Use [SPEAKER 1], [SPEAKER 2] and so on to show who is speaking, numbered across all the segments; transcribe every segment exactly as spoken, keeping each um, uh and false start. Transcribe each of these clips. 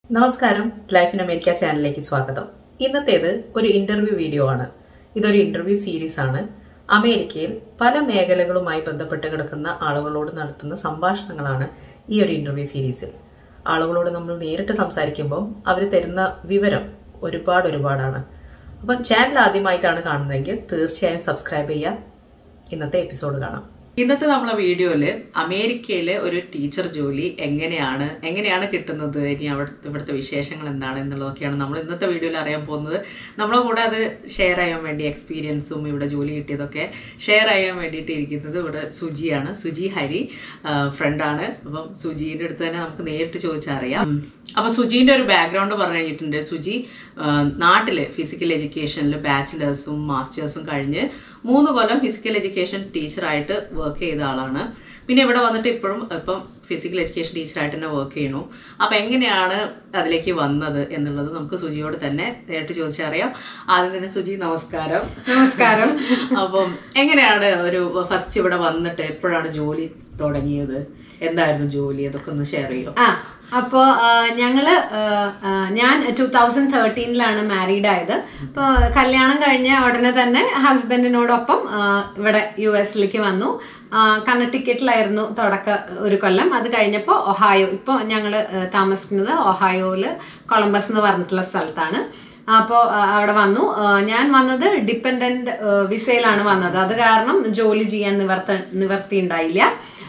[SPEAKER 1] നമസ്കാരം, life in America ചാനലിലേക്ക് സ്വാഗതം. ഇന്നത്തേത് ഒരു ഇന്റർവ്യൂ വീഡിയോ ആണ്. ഇതൊരു ഇന്റർവ്യൂ സീരീസ് ആണ്. അമേരിക്കയിൽ പല മേഖലകളുമായി ബന്ധപ്പെട്ട് കിടക്കുന്ന ആളുകളോട് നടത്തുന്ന സംഭാഷണങ്ങളാണ് ഈ ഒരു ഇന്റർവ്യൂ സീരീസിൽ. ആളുകളോട് നമ്മൾ നേരിട്ട് സംസാരിക്കുമ്പോൾ അവർ തരുന്ന വിവരം ഒരുപാട് ഒരുപാടാണ്. അപ്പം ചാനൽ ആദ്യമായിട്ടാണ് കാണുന്നതെങ്കിൽ തീർച്ചയായും സബ്സ്ക്രൈബ് ചെയ്യുക. ഇന്നത്തെ എപ്പിസോഡ് കാണാം. ഇന്നത്തെ നമ്മളെ വീഡിയോയില് അമേരിക്കയിലെ ഒരു ടീച്ചർ ജോലി എങ്ങനെയാണ് എങ്ങനെയാണ് കിട്ടുന്നത്, ഇനി അവിടെ ഇവിടുത്തെ വിശേഷങ്ങൾ എന്താണ് എന്നുള്ളതൊക്കെയാണ് നമ്മൾ ഇന്നത്തെ വീഡിയോയിൽ അറിയാൻ പോകുന്നത്. നമ്മളെ കൂടെ അത് ഷെയർ ചെയ്യാൻ വേണ്ടി എക്സ്പീരിയൻസും ഇവിടെ ജോലി കിട്ടിയതൊക്കെ ഷെയർ ചെയ്യാൻ വേണ്ടിയിട്ട് ഇരിക്കുന്നത് ഇവിടെ സുജിയാണ്. സുജി ഹരി ഫ്രണ്ടാണ്. അപ്പം സുജീൻ്റെ അടുത്ത് തന്നെ നമുക്ക് നേരിട്ട് ചോദിച്ചറിയാം. അപ്പം സുജീൻ്റെ ഒരു ബാക്ക്ഗ്രൗണ്ട് പറഞ്ഞു കഴിഞ്ഞിട്ടുണ്ട്. സുജി നാട്ടില് ഫിസിക്കൽ എഡ്യൂക്കേഷനിൽ ബാച്ചിലേഴ്സും മാസ്റ്റേഴ്സും കഴിഞ്ഞ് മൂന്ന് കൊല്ലം ഫിസിക്കൽ എഡ്യൂക്കേഷൻ ടീച്ചറായിട്ട് വർക്ക് ചെയ്ത ആളാണ്. പിന്നെ ഇവിടെ വന്നിട്ട് ഇപ്പോഴും ഇപ്പം ഫിസിക്കൽ എഡ്യൂക്കേഷൻ ടീച്ചറായിട്ട് തന്നെ വർക്ക് ചെയ്യണു. അപ്പം എങ്ങനെയാണ് അതിലേക്ക് വന്നത് എന്നുള്ളത് നമുക്ക് സുജിയോട് തന്നെ നേരിട്ട് ചോദിച്ചറിയാം. ആദ്യം തന്നെ സുജി നമസ്കാരം.
[SPEAKER 2] നമസ്കാരം.
[SPEAKER 1] അപ്പം എങ്ങനെയാണ് ഒരു ഫസ്റ്റ് ഇവിടെ വന്നിട്ട് എപ്പോഴാണ് ജോലി തുടങ്ങിയത്, എന്തായിരുന്നു ജോലി, അതൊക്കെ ഒന്ന് ഷെയർ ചെയ്യോ?
[SPEAKER 2] ആ അപ്പോ ഞങ്ങള് ഞാൻ ടൂ തൗസൻഡ് തേർട്ടീനിലാണ് മാരീഡ് ആയത്. അപ്പോൾ കല്യാണം കഴിഞ്ഞ ഉടനെ തന്നെ ഹസ്ബൻഡിനോടൊപ്പം ഇവിടെ യു എസിലേക്ക് വന്നു. കണ്ണട്ടിക്കറ്റിലായിരുന്നു തുടക്ക ഒരു കൊല്ലം. അത് കഴിഞ്ഞപ്പോൾ ഒഹായോ, ഇപ്പോൾ ഞങ്ങൾ താമസിക്കുന്നത് ഒഹായോയില് കൊളംബസ് എന്ന് പറഞ്ഞിട്ടുള്ള സ്ഥലത്താണ്. അപ്പോൾ അവിടെ വന്നു. ഞാൻ വന്നത് ഡിപ്പെൻഡന്റ് വിസയിലാണ് വന്നത്. അത് കാരണം ജോലി ചെയ്യാൻ നിവർത്ത നിവർത്തി ഉണ്ടായില്ല.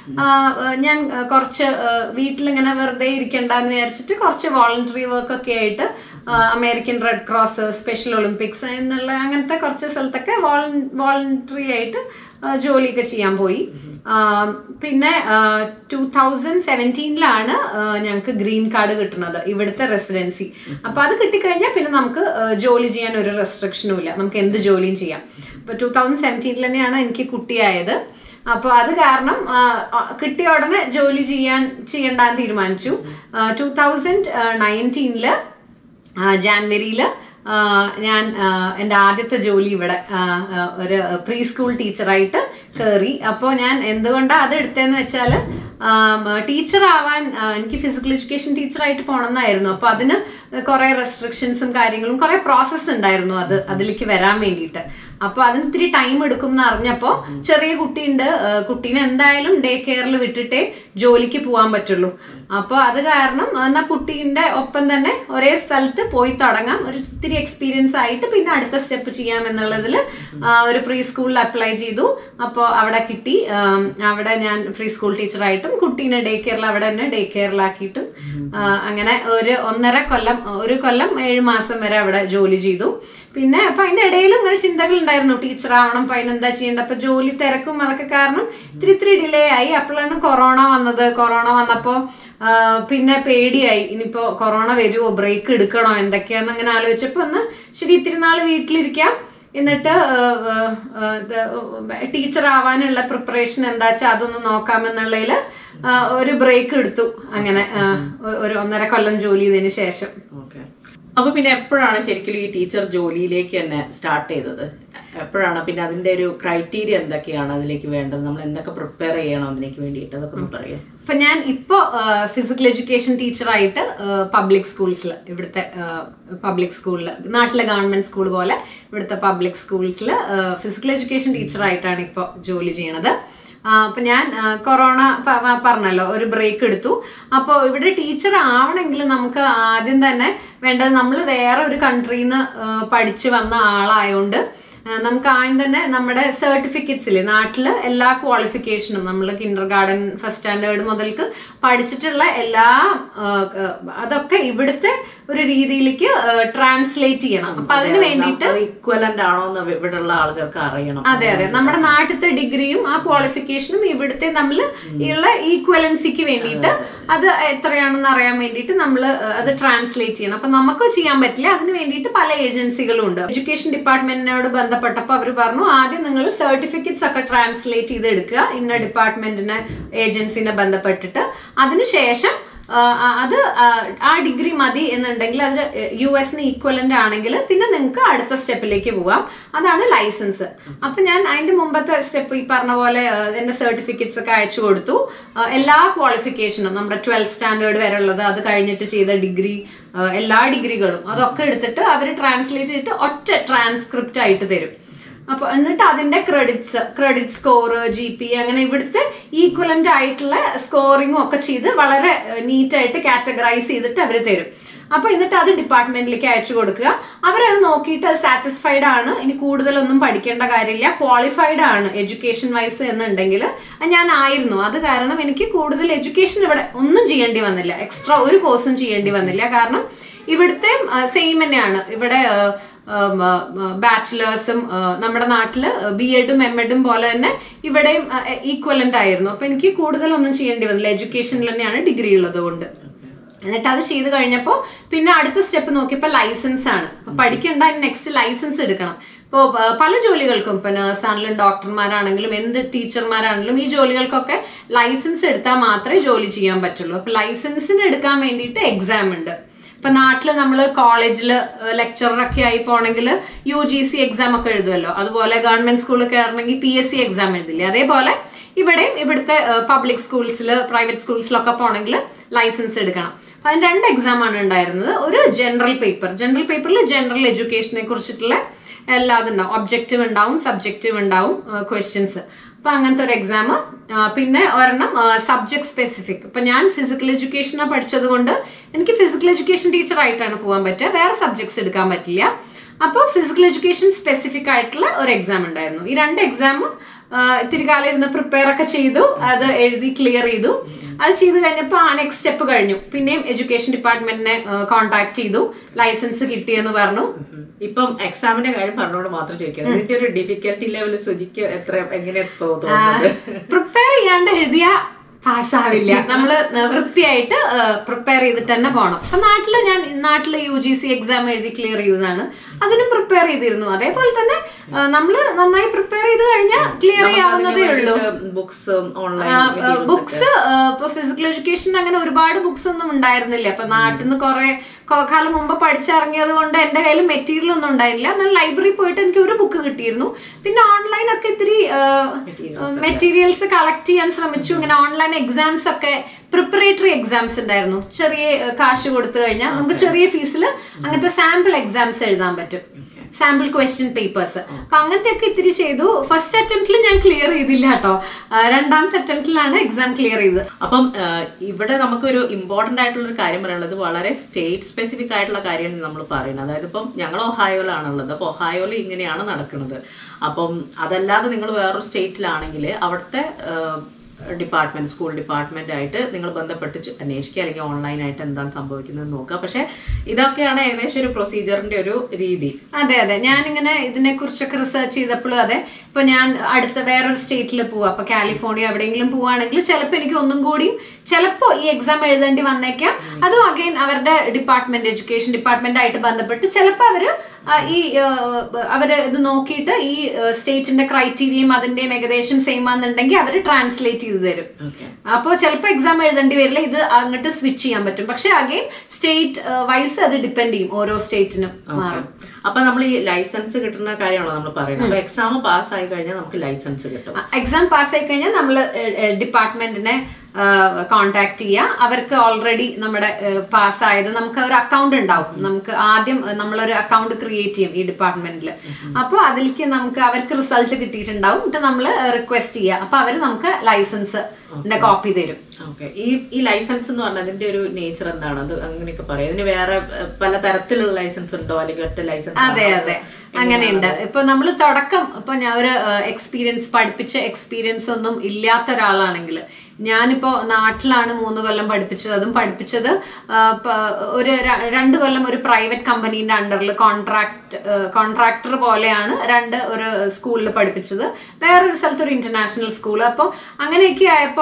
[SPEAKER 2] ഞാൻ കുറച്ച് വീട്ടിലിങ്ങനെ വെറുതെ ഇരിക്കണ്ടെന്ന് വിചാരിച്ചിട്ട് കുറച്ച് വോളണ്ടറി വർക്ക് ഒക്കെ ആയിട്ട് American Red Cross, Special Olympics എന്നുള്ള അങ്ങനത്തെ കുറച്ച് സ്ഥലത്തൊക്കെ വോളണ്ടറി ആയിട്ട് ജോലിയൊക്കെ ചെയ്യാൻ പോയി. പിന്നെ ടൂ തൗസൻഡ് സെവൻറ്റീനിലാണ് ഞങ്ങൾക്ക് ഗ്രീൻ കാർഡ് കിട്ടുന്നത്, ഇവിടുത്തെ റെസിഡൻസി. അപ്പൊ അത് കിട്ടിക്കഴിഞ്ഞാൽ പിന്നെ നമുക്ക് ജോലി ചെയ്യാൻ ഒരു റെസ്ട്രിക്ഷനും ഇല്ല, നമുക്ക് എന്ത് ജോലിയും ചെയ്യാം. അപ്പൊ ടൂ തൗസൻഡ് സെവൻറ്റീനിൽ തന്നെയാണ് എനിക്ക് കുട്ടിയായത്. അപ്പോൾ അത് കാരണം കിട്ടിയ ഉടനെ ജോലി ചെയ്യാൻ ചെയ്യണ്ടെന്ന് തീരുമാനിച്ചു. ടൂ തൗസൻഡ് നയൻറ്റീനില് ജാനുവരിയില് ഞാൻ എൻ്റെ ആദ്യത്തെ ജോലി ഇവിടെ ഒരു പ്രീ സ്കൂൾ ടീച്ചറായിട്ട് കയറി. അപ്പോൾ ഞാൻ എന്തുകൊണ്ടാണ് അത് എടുത്തതെന്ന് വെച്ചാൽ ടീച്ചർ ആവാൻ എനിക്ക് ഫിസിക്കൽ എഡ്യൂക്കേഷൻ ടീച്ചറായിട്ട് പോകണമെന്നായിരുന്നു. അപ്പോൾ അതിന് കുറേ റെസ്ട്രിക്ഷൻസും കാര്യങ്ങളും കുറേ പ്രോസസ്സ് ഉണ്ടായിരുന്നു അത് അതിലേക്ക് വരാൻ വേണ്ടിയിട്ട്. അപ്പോൾ അതിന് ഇത്തിരി ടൈം എടുക്കും എന്ന് അറിഞ്ഞപ്പോൾ ചെറിയ കുട്ടിയുണ്ട്, കുട്ടീനെ എന്തായാലും ഡേ കെയറിൽ വിട്ടിട്ടേ ജോലിക്ക് പോകാൻ പറ്റുള്ളൂ. അപ്പോൾ അത് കാരണം എന്നാൽ കുട്ടീൻ്റെ ഒപ്പം തന്നെ ഒരേ സ്ഥലത്ത് പോയി തുടങ്ങാം, ഒരു ഇത്തിരി എക്സ്പീരിയൻസ് ആയിട്ട് പിന്നെ അടുത്ത സ്റ്റെപ്പ് ചെയ്യാം എന്നുള്ളതിൽ ഒരു പ്രീ സ്കൂളിൽ അപ്ലൈ ചെയ്തു. അപ്പോൾ അവിടെ കിട്ടി. അവിടെ ഞാൻ പ്രീ സ്കൂൾ ടീച്ചറായിട്ടും കുട്ടീനെ ഡേ കെയറിൽ അവിടെ തന്നെ ഡേ കെയറിലാക്കിയിട്ടും അങ്ങനെ ഒരു ഒന്നര കൊല്ലം ഒരു കൊല്ലം ഏഴ് മാസം വരെ അവിടെ ജോലി ചെയ്തു. പിന്നെ അപ്പൊ അതിന്റെ ഇടയിലും ഇങ്ങനെ ചിന്തകൾ ഉണ്ടായിരുന്നു, ടീച്ചർ ആവണം, അപ്പൊ അതിനെന്താ ചെയ്യേണ്ടത്. അപ്പൊ ജോലി തിരക്കും അതൊക്കെ കാരണം ഇത്തിരി ഇത്തിരി ഡിലേ ആയി. അപ്പോഴാണ് കൊറോണ വന്നത്. കൊറോണ വന്നപ്പോ പിന്നെ പേടിയായി, ഇനിയിപ്പോ കൊറോണ വരുമോ, ബ്രേക്ക് എടുക്കണോ, എന്തൊക്കെയാന്ന് അങ്ങനെ ആലോചിച്ചപ്പോ ഒന്ന് ശരി ഇത്തിരി നാള് വീട്ടിലിരിക്കാം, എന്നിട്ട് ടീച്ചർ ആവാനുള്ള പ്രിപ്പറേഷൻ എന്താ വെച്ചാൽ അതൊന്ന് നോക്കാമെന്നുള്ളതിൽ ഒരു ബ്രേക്ക് എടുത്തു. അങ്ങനെ ഒരു ഒന്നര കൊല്ലം ജോലി ചെയ്തതിന് ശേഷം.
[SPEAKER 1] അപ്പൊ പിന്നെ എപ്പോഴാണ് ശരിക്കും ഈ ടീച്ചർ ജോലിയിലേക്ക് തന്നെ സ്റ്റാർട്ട് ചെയ്തത്? എപ്പോഴാണ് പിന്നെ അതിന്റെ ഒരു ക്രൈറ്റീരിയ എന്തൊക്കെയാണ് അതിലേക്ക് വേണ്ടത്, നമ്മൾ എന്തൊക്കെ പ്രിപ്പയർ ചെയ്യണം അതിലേക്ക് വേണ്ടിയിട്ട്, അതൊക്കെ ഒന്ന് പറയാം.
[SPEAKER 2] അപ്പൊ ഞാൻ ഇപ്പോ ഫിസിക്കൽ എഡ്യൂക്കേഷൻ ടീച്ചറായിട്ട് പബ്ലിക് സ്കൂൾസിൽ, ഇവിടുത്തെ പബ്ലിക് സ്കൂളിൽ, നാട്ടിലെ ഗവൺമെന്റ് സ്കൂൾ പോലെ ഇവിടുത്തെ പബ്ലിക് സ്കൂൾസിൽ ഫിസിക്കൽ എഡ്യൂക്കേഷൻ ടീച്ചറായിട്ടാണ് ഇപ്പോൾ ജോലി ചെയ്യണത്. അപ്പൊ ഞാൻ കൊറോണ പറഞ്ഞല്ലോ ഒരു ബ്രേക്ക് എടുത്തു. അപ്പോൾ ഇവിടെ ടീച്ചർ ആവണമെങ്കിൽ നമുക്ക് ആദ്യം തന്നെ വേണ്ടത്, നമ്മൾ വേറെ ഒരു കൺട്രിയിൽ നിന്ന് പഠിച്ചു വന്ന ആളായോണ്ട് നമുക്ക് ആദ്യം തന്നെ നമ്മുടെ സർട്ടിഫിക്കറ്റ്സിൽ നാട്ടില് എല്ലാ ക്വാളിഫിക്കേഷനും നമ്മൾ കിൻഡർ ഗാർഡൻ ഫസ്റ്റ് സ്റ്റാൻഡേർഡ് മുതൽക്ക് പഠിച്ചിട്ടുള്ള എല്ലാ അതൊക്കെ ഇവിടുത്തെ ഒരു രീതിയിലേക്ക് ട്രാൻസ്ലേറ്റ് ചെയ്യണം. അപ്പൊ അതിന് വേണ്ടിയിട്ട്
[SPEAKER 1] ഇക്വലന്റ് ആണോ എന്ന് ഇവിടെയുള്ള ആളുകൾക്ക് അറിയണം.
[SPEAKER 2] അതെ അതെ നമ്മുടെ നാട്ടിലത്തെ ഡിഗ്രിയും ആ ക്വാളിഫിക്കേഷനും ഇവിടുത്തെ നമ്മൾ ഉള്ള ഈക്വലൻസിക്ക് വേണ്ടിയിട്ട് അത് എത്രയാണെന്ന് അറിയാൻ വേണ്ടിയിട്ട് നമ്മൾ അത് ട്രാൻസ്ലേറ്റ് ചെയ്യണം. അപ്പൊ നമുക്ക് ചെയ്യാൻ പറ്റില്ല, അതിന് വേണ്ടിയിട്ട് പല ഏജൻസികളും ഉണ്ട്. എഡ്യൂക്കേഷൻ ഡിപ്പാർട്ട്മെന്റിനോട് ബന്ധപ്പെട്ടപ്പോൾ അവർ പറഞ്ഞു ആദ്യം നിങ്ങൾ സർട്ടിഫിക്കറ്റ്സ് ഒക്കെ ട്രാൻസ്ലേറ്റ് ചെയ്ത് എടുക്കുക ഇന്ന ഡിപ്പാർട്ട്മെന്റിനെ ഏജൻസിനെ ബന്ധപ്പെട്ടിട്ട്, അതിനുശേഷം അത് ആ ഡിഗ്രി മതി എന്നുണ്ടെങ്കിൽ അത് യു എസിന് ഈക്വലന്റ് ആണെങ്കിൽ പിന്നെ നിങ്ങൾക്ക് അടുത്ത സ്റ്റെപ്പിലേക്ക് പോവാം. അതാണ് ലൈസൻസ്. അപ്പൊ ഞാൻ അതിന്റെ മുമ്പത്തെ സ്റ്റെപ്പ് ഈ പറഞ്ഞ പോലെ എന്റെ സർട്ടിഫിക്കറ്റ്സ് ഒക്കെ അയച്ചു കൊടുത്തു. എല്ലാ ക്വാളിഫിക്കേഷനും നമ്മുടെ ട്വൽത്ത് സ്റ്റാൻഡേർഡ് വരെ ഉള്ളത്, അത് കഴിഞ്ഞിട്ട് ചെയ്ത ഡിഗ്രി, എല്ലാ ഡിഗ്രികളും അതൊക്കെ എടുത്തിട്ട് അവർ ട്രാൻസ്ലേറ്റ് ചെയ്തിട്ട് ഒറ്റ ട്രാൻസ്ക്രിപ്റ്റ് ആയിട്ട് തരും. അപ്പൊ എന്നിട്ട് അതിന്റെ credits credit score, G P അങ്ങനെ ഇവിടുത്തെ ഈക്വലന്റ് ആയിട്ടുള്ള സ്കോറിങ്ങും ഒക്കെ ചെയ്ത് വളരെ നീറ്റായിട്ട് കാറ്റഗറൈസ് ചെയ്തിട്ട് അവർ തരും. അപ്പൊ എന്നിട്ട് അത് ഡിപ്പാർട്ട്മെന്റിലേക്ക് അയച്ചു കൊടുക്കുക. അവരത് നോക്കിയിട്ട് സാറ്റിസ്ഫൈഡ് ആണ്, ഇനി കൂടുതലൊന്നും പഠിക്കേണ്ട കാര്യമില്ല, ക്വാളിഫൈഡ് ആണ് എഡ്യൂക്കേഷൻ വൈസ് എന്നുണ്ടെങ്കിൽ ഞാൻ ആയിരുന്നു. അത് കാരണം എനിക്ക് കൂടുതൽ എഡ്യൂക്കേഷൻ ഇവിടെ ഒന്നും ചെയ്യേണ്ടി വന്നില്ല, എക്സ്ട്രാ ഒരു കോഴ്സും ചെയ്യേണ്ടി വന്നില്ല. കാരണം ഇവിടുത്തെ സെയിം തന്നെയാണ്. ഇവിടെ ബാച്ചിലേഴ്സും നമ്മുടെ നാട്ടില് ബി എഡും എം എഡും പോലെ തന്നെ ഇവിടെയും ഈക്വലന്റ് ആയിരുന്നു. അപ്പൊ എനിക്ക് കൂടുതലൊന്നും ചെയ്യേണ്ടി വന്നില്ല, എഡ്യൂക്കേഷനിൽ തന്നെയാണ് ഡിഗ്രി ഉള്ളത് കൊണ്ട്. എന്നിട്ട് അത് ചെയ്ത് കഴിഞ്ഞപ്പോൾ പിന്നെ അടുത്ത സ്റ്റെപ്പ് നോക്കിയപ്പോൾ ലൈസൻസ് ആണ്. പഠിക്കേണ്ട, നെക്സ്റ്റ് ലൈസൻസ് എടുക്കണം. ഇപ്പോൾ പല ജോലികൾക്കും, ഇപ്പൊ നഴ്സാണെങ്കിലും ഡോക്ടർമാരാണെങ്കിലും എന്ത് ടീച്ചർമാരാണെങ്കിലും ഈ ജോലികൾക്കൊക്കെ ലൈസൻസ് എടുത്താൽ മാത്രമേ ജോലി ചെയ്യാൻ പറ്റുള്ളൂ. അപ്പൊ ലൈസൻസിന് എടുക്കാൻ വേണ്ടിയിട്ട് എക്സാം ഉണ്ട്. ഇപ്പൊ നാട്ടില് നമ്മള് കോളേജില് ലെക്ചററൊക്കെ ആയി പോണെങ്കിൽ യു ജി സി എക്സാം ഒക്കെ എഴുതുമല്ലോ, അതുപോലെ ഗവൺമെന്റ് സ്കൂളിൽ കയറണമെങ്കിൽ പി എസ് സി എക്സാം എഴുതില്ലേ, അതേപോലെ ഇവിടെയും ഇവിടുത്തെ പബ്ലിക് സ്കൂൾസിൽ പ്രൈവറ്റ് സ്കൂൾസിലൊക്കെ പോണെങ്കിൽ ലൈസൻസ് എടുക്കണം. അപ്പൊ അതിന് രണ്ട് എക്സാം ആണ് ഉണ്ടായിരുന്നത്. ഒരു ജനറൽ പേപ്പർ, ജനറൽ പേപ്പറിൽ ജനറൽ എഡ്യൂക്കേഷനെ കുറിച്ചിട്ടുള്ള എല്ലാതും ഉണ്ടാവും, ഒബ്ജക്റ്റീവ് ഉണ്ടാവും, സബ്ജക്റ്റീവ് ഉണ്ടാവും, ക്വസ്റ്റ്യൻസ്. അപ്പൊ അങ്ങനത്തെ ഒരു എക്സാം. പിന്നെ ഒരെണ്ണം സബ്ജക്ട് സ്പെസിഫിക്. ഇപ്പൊ ഞാൻ ഫിസിക്കൽ എഡ്യൂക്കേഷനാണ് പഠിച്ചത് കൊണ്ട് എനിക്ക് ഫിസിക്കൽ എഡ്യൂക്കേഷൻ ടീച്ചർ ആയിട്ടാണ് പോകാൻ പറ്റുക, വേറെ സബ്ജക്ട്സ് എടുക്കാൻ പറ്റില്ല. അപ്പോൾ ഫിസിക്കൽ എഡ്യൂക്കേഷൻ സ്പെസിഫിക് ആയിട്ടുള്ള ഒരു എക്സാം ഉണ്ടായിരുന്നു. ഈ രണ്ട് എക്സാം ഇത്തിരി കാലം ഇരുന്ന് പ്രിപ്പയർ ഒക്കെ ചെയ്തു, അത് എഴുതി ക്ലിയർ ചെയ്തു. അത് ചെയ്ത് കഴിഞ്ഞപ്പോൾ ആ നെക്സ്റ്റ് സ്റ്റെപ്പ് കഴിഞ്ഞു. പിന്നെയും എഡ്യൂക്കേഷൻ ഡിപ്പാർട്ട്മെന്റിനെ കോൺടാക്ട് ചെയ്തു, ലൈസൻസ് കിട്ടിയെന്ന് പറഞ്ഞു.
[SPEAKER 1] ഇപ്പം എക്സാമിന്റെ കാര്യം പറഞ്ഞോണ്ട് മാത്രം ചോദിക്കണം, ഇതിന്റെ ഒരു ഡിഫിക്കൽട്ടി ലെവൽ സുജിക്ക് എത്ര എങ്ങനെ തോന്നുന്നത്?
[SPEAKER 2] പ്രിപ്പയർ ചെയ്യാണ്ട് എഴുതിയ പാസ്സാവില്ല. നമ്മള് വൃത്തിയായിട്ട് പ്രിപ്പയർ ചെയ്തിട്ട് തന്നെ പോകണം. അപ്പൊ നാട്ടില് ഞാൻ നാട്ടില് യു ജി സി എക്സാം എഴുതി ക്ലിയർ ചെയ്തതാണ്, അതിനും പ്രിപ്പയർ ചെയ്തിരുന്നു. അതേപോലെ തന്നെ നമ്മള് നന്നായി പ്രിപ്പയർ ചെയ്ത് കഴിഞ്ഞാൽ ക്ലിയർ ചെയ്യാവുന്നതേ ഉള്ളൂ.
[SPEAKER 1] ബുക്സ്
[SPEAKER 2] ബുക്സ് ഇപ്പൊ ഫിസിക്കൽ എഡ്യൂക്കേഷൻ അങ്ങനെ ഒരുപാട് ബുക്സ് ഒന്നും ഉണ്ടായിരുന്നില്ല. അപ്പൊ നാട്ടിൽ നിന്ന് കുറെ കാലം മുമ്പ് പഠിച്ചിറങ്ങിയത് കൊണ്ട് എന്റെ കയ്യിൽ മെറ്റീരിയൽ ഒന്നും ഉണ്ടായിരുന്നില്ല. എന്നാൽ ലൈബ്രറി പോയിട്ട് എനിക്ക് ഒരു ബുക്ക് കിട്ടിയിരുന്നു. പിന്നെ ഓൺലൈനൊക്കെ ഇത്തിരി മെറ്റീരിയൽസ് കളക്ട് ചെയ്യാൻ ശ്രമിച്ചു. ഇങ്ങനെ ഓൺലൈൻ എക്സാംസ് ഒക്കെ പ്രിപ്പറേറ്ററി എക്സാംസ് ഉണ്ടായിരുന്നു. ചെറിയ കാശ് കൊടുത്തു കഴിഞ്ഞാൽ നമുക്ക് ചെറിയ ഫീസിൽ അങ്ങനത്തെ സാമ്പിൾ എക്സാംസ് എഴുതാൻ പറ്റും, സാമ്പിൾ ക്വസ്റ്റ്യൻ പേപ്പേഴ്സ്. അപ്പൊ അങ്ങനത്തെ ഒക്കെ ഇത്തിരി ചെയ്തു. ഫസ്റ്റ് അറ്റംപ്റ്റിൽ ഞാൻ ക്ലിയർ ചെയ്തില്ല കേട്ടോ, രണ്ടാമത്തെ അറ്റംപ്റ്റിലാണ് എക്സാം ക്ലിയർ ചെയ്തത്.
[SPEAKER 1] അപ്പം ഇവിടെ നമുക്കൊരു ഇമ്പോർട്ടന്റ് ആയിട്ടുള്ള ഒരു കാര്യം പറയാനുള്ളത്, വളരെ സ്റ്റേറ്റ് സ്പെസിഫിക് ആയിട്ടുള്ള കാര്യമാണ് നമ്മൾ പറയുന്നത്. അതായത് ഇപ്പം ഞങ്ങൾ ഒഹായോയിലാണുള്ളത്, അപ്പൊ ഒഹായോയിൽ ഇങ്ങനെയാണ് നടക്കുന്നത്. അപ്പം അതല്ലാതെ നിങ്ങൾ വേറൊരു സ്റ്റേറ്റിലാണെങ്കിൽ അവിടുത്തെ ഡിപ്പാർട്ട്മെന്റ്, സ്കൂൾ ഡിപ്പാർട്ട്മെന്റ് ആയിട്ട് നിങ്ങൾ ബന്ധപ്പെട്ട് അന്വേഷിക്കുക, അല്ലെങ്കിൽ ഓൺലൈനായിട്ട് എന്താണ് സംഭവിക്കുന്നത് നോക്കുക. പക്ഷെ ഇതൊക്കെയാണ് ഏകദേശം ഒരു പ്രൊസീജിയറിന്റെ ഒരു രീതി.
[SPEAKER 2] അതെ അതെ, ഞാനിങ്ങനെ ഇതിനെ കുറിച്ചൊക്കെ റിസർച്ച് ചെയ്തപ്പോഴും അതെ, ഇപ്പൊ ഞാൻ അടുത്ത വേറൊരു സ്റ്റേറ്റിൽ പോവാ, അപ്പൊ കാലിഫോർണിയ എവിടെയെങ്കിലും പോവാണെങ്കിൽ ചിലപ്പോൾ എനിക്ക് ഒന്നും കൂടിയും ചിലപ്പോൾ ഈ എക്സാം എഴുതേണ്ടി വന്നേക്കാം. അതും അഗൈൻ അവരുടെ ഡിപ്പാർട്ട്മെന്റ്, എഡ്യൂക്കേഷൻ ഡിപ്പാർട്ട്മെന്റ് ആയിട്ട് ബന്ധപ്പെട്ട് ചിലപ്പോൾ അവര് ഈ അവര് ഇത് നോക്കിയിട്ട് ഈ സ്റ്റേറ്റിന്റെ ക്രൈറ്റീരിയയും അതിന്റെയും ഏകദേശം സെയിം ആണെന്നുണ്ടെങ്കിൽ അവര് ട്രാൻസ്ലേറ്റ് ചെയ്ത് തരും. അപ്പോൾ ചിലപ്പോൾ എക്സാം എഴുതേണ്ടി വരില്ല, ഇത് അങ്ങോട്ട് സ്വിച്ച് ചെയ്യാൻ പറ്റും. പക്ഷെ അഗൈൻ സ്റ്റേറ്റ് വൈസ് അത് ഡിപ്പെൻഡ് ചെയ്യും, ഓരോ സ്റ്റേറ്റിനും മാറും.
[SPEAKER 1] അപ്പൊ നമ്മൾ ഈ ലൈസൻസ് കിട്ടുന്ന കാര്യമാണോ നമ്മൾ പറയുന്നത്? അപ്പൊ എക്സാം പാസ് ആയി കഴിഞ്ഞാൽ നമുക്ക് ലൈസൻസ് കിട്ടും.
[SPEAKER 2] എക്സാം പാസ് ആയി കഴിഞ്ഞാൽ നമ്മള് ഡിപ്പാർട്ട്മെന്റിനെ കോണ്ടാക്ട് ചെയ്യുക. അവർക്ക് ഓൾറെഡി നമ്മുടെ പാസ്സായത് നമുക്ക് ഒരു അക്കൗണ്ട് ഉണ്ടാവും. നമുക്ക് ആദ്യം നമ്മളൊരു അക്കൗണ്ട് ക്രിയേറ്റ് ചെയ്യും ഈ ഡിപ്പാർട്ട്മെന്റിൽ. അപ്പോൾ അതിലേക്ക് നമുക്ക് അവർക്ക് റിസൾട്ട് കിട്ടിയിട്ടുണ്ടാവും. എന്നിട്ട് നമ്മൾ റിക്വസ്റ്റ് ചെയ്യുക, അപ്പൊ അവര് നമുക്ക് ലൈസൻസ് കോപ്പി തരും.
[SPEAKER 1] ഓക്കെ, ഈ ഈ ലൈസൻസ് എന്ന് പറഞ്ഞാൽ അതിന്റെ ഒരു നേച്ചർ എന്താണ്? അത് അങ്ങനെയൊക്കെ പറയാം. ഇതിന് വേറെ പല തരത്തിലുള്ള ലൈസൻസ് ഉണ്ടോ, അല്ലെങ്കിൽ ഒറ്റ ലൈസൻസ്?
[SPEAKER 2] അതെ അതെ, അങ്ങനെയുണ്ട്. ഇപ്പൊ നമ്മൾ തുടക്കം ഇപ്പൊ ഞാൻ ഒരു എക്സ്പീരിയൻസ് പഠിപ്പിച്ച എക്സ്പീരിയൻസ് ഒന്നും ഇല്ലാത്ത ഒരാളാണെങ്കിൽ, ഞാനിപ്പോ നാട്ടിലാണ് മൂന്ന് കൊല്ലം പഠിപ്പിച്ചത്. അതും പഠിപ്പിച്ചത് ഒരു രണ്ട് കൊല്ലം ഒരു പ്രൈവറ്റ് കമ്പനീന്റെ അണ്ടറിൽ കോൺട്രാക്ട് കോൺട്രാക്ടർ പോലെയാണ് രണ്ട് ഒരു സ്കൂളിൽ പഠിപ്പിച്ചത്, വേറൊരു സ്ഥലത്ത് ഒരു ഇന്റർനാഷണൽ സ്കൂൾ. അപ്പോൾ അങ്ങനെയൊക്കെ ആയപ്പോ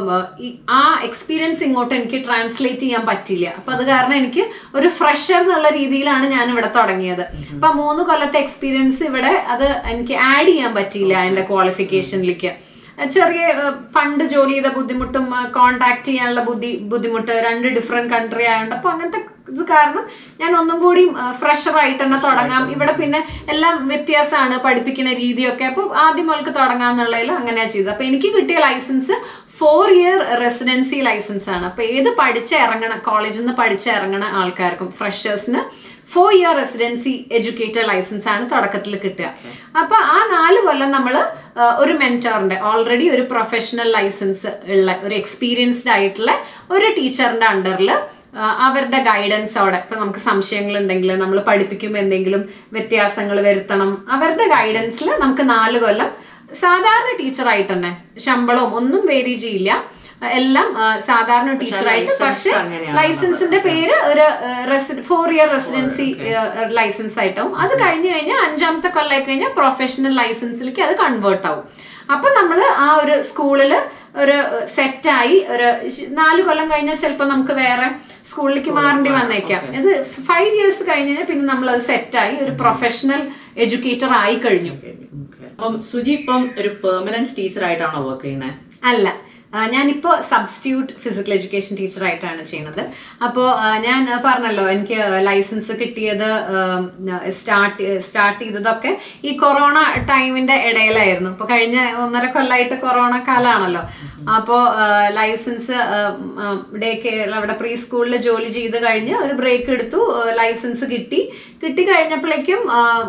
[SPEAKER 2] ആ എക്സ്പീരിയൻസ് ഇങ്ങോട്ട് എനിക്ക് ട്രാൻസ്ലേറ്റ് ചെയ്യാൻ പറ്റില്ല. അപ്പൊ അത് കാരണം എനിക്ക് ഒരു ഫ്രഷർ എന്നുള്ള രീതിയിലാണ് ഞാൻ ഇവിടെ തുടങ്ങിയത്. അപ്പൊ മൂന്ന് കൊല്ലത്തെ എക്സ്പീരിയൻസ് ഇവിടെ അത് എനിക്ക് ആഡ് ചെയ്യാൻ പറ്റിയില്ല എന്റെ ക്വാളിഫിക്കേഷനിലേക്ക്. ചെറിയ പണ്ട് ജോലി ചെയ്ത ബുദ്ധിമുട്ടും കോണ്ടാക്ട് ചെയ്യാനുള്ള ബുദ്ധി ബുദ്ധിമുട്ട് രണ്ട് ഡിഫറെന്റ് കൺട്രി ആയതുകൊണ്ട് അപ്പൊ അങ്ങനത്തെ ഇത് കാരണം ഞാൻ ഒന്നും കൂടി ഫ്രഷർ ആയിട്ട് തന്നെ തുടങ്ങാം. ഇവിടെ പിന്നെ എല്ലാം വ്യത്യാസമാണ് പഠിപ്പിക്കുന്ന രീതിയൊക്കെ. അപ്പൊ ആദ്യം മുതൽക്ക് തുടങ്ങാന്നുള്ളതിൽ അങ്ങനെയാ ചെയ്തത്. അപ്പൊ എനിക്ക് കിട്ടിയ licence four year residency licence ആണ്. അപ്പൊ ഏത് പഠിച്ച ഇറങ്ങണ കോളേജിൽ നിന്ന് പഠിച്ച ഇറങ്ങണ ആൾക്കാർക്കും ഫ്രഷേഴ്സിന് four year residency educator licence ആണ് തുടക്കത്തിൽ കിട്ടുക. അപ്പൊ ആ നാല് കൊല്ലം നമ്മള് ഒരു മെന്റോറിന്റെ ഓൾറെഡി ഒരു പ്രൊഫഷണൽ ലൈസൻസ് ഉള്ള ഒരു എക്സ്പീരിയൻസ്ഡ് ആയിട്ടുള്ള ഒരു ടീച്ചറിന്റെ അണ്ടറിൽ അവരുടെ ഗൈഡൻസോടെ ഇപ്പൊ നമുക്ക് സംശയങ്ങൾ ഉണ്ടെങ്കിൽ നമ്മൾ പഠിപ്പിക്കുമ്പോൾ എന്തെങ്കിലും വ്യത്യാസങ്ങൾ വരുത്തണം, അവരുടെ ഗൈഡൻസിൽ നമുക്ക് നാല് കൊല്ലം സാധാരണ ടീച്ചറായിട്ട് തന്നെ ശമ്പളവും ഒന്നും വേരി ചെയ്യില്ല, എല്ലാം സാധാരണ ടീച്ചറായിട്ട്. പക്ഷെ ലൈസൻസിന്റെ പേര് ഒരു ഫോർ ഇയർ റെസിഡൻസി ലൈസൻസ് ആയിട്ടാവും. അത് കഴിഞ്ഞു കഴിഞ്ഞാൽ അഞ്ചാമത്തെ കൊല്ലമായി കഴിഞ്ഞാൽ പ്രൊഫഷണൽ ലൈസൻസിലേക്ക് അത് കൺവേർട്ട് ആവും. അപ്പൊ നമ്മള് ആ ഒരു സ്കൂളില് ഒരു സെറ്റായി ഒരു നാല് കൊല്ലം കഴിഞ്ഞാൽ ചിലപ്പോൾ നമുക്ക് വേറെ സ്കൂളിലേക്ക് മാറേണ്ടി വന്നേക്കാം. ഇത് ഫൈവ് ഇയേഴ്സ് കഴിഞ്ഞാൽ പിന്നെ നമ്മൾ അത് സെറ്റായി ഒരു പ്രൊഫഷണൽ എഡ്യൂക്കേറ്റർ ആയി കഴിഞ്ഞു.
[SPEAKER 1] അപ്പം സുജി ഇപ്പം ഒരു പെർമനന്റ് ടീച്ചർ ആയിട്ടാണോ വർക്ക് ചെയ്യുന്നത്?
[SPEAKER 2] അല്ല, ഞാനിപ്പോ സബ്സ്റ്റിറ്റ്യൂട്ട് ഫിസിക്കൽ എഡ്യൂക്കേഷൻ ടീച്ചറായിട്ടാണ് ചെയ്യുന്നത്. അപ്പോൾ ഞാൻ പറഞ്ഞല്ലോ എനിക്ക് ലൈസൻസ് കിട്ടിയത് സ്റ്റാർട്ട് സ്റ്റാർട്ട് ചെയ്തതൊക്കെ ഈ കൊറോണ ടൈമിന്റെ ഇടയിലായിരുന്നു. ഇപ്പൊ കഴിഞ്ഞ ഒന്നര കൊല്ലമായിട്ട് കൊറോണ കാലാണല്ലോ. അപ്പോൾ ലൈസൻസ് ഡേ കെയർ അവിടെ പ്രീ സ്കൂളിൽ ജോലി ചെയ്ത് കഴിഞ്ഞ് ഒരു ബ്രേക്ക് എടുത്തു, ലൈസൻസ് കിട്ടി. കിട്ടി കഴിഞ്ഞപ്പോഴേക്കും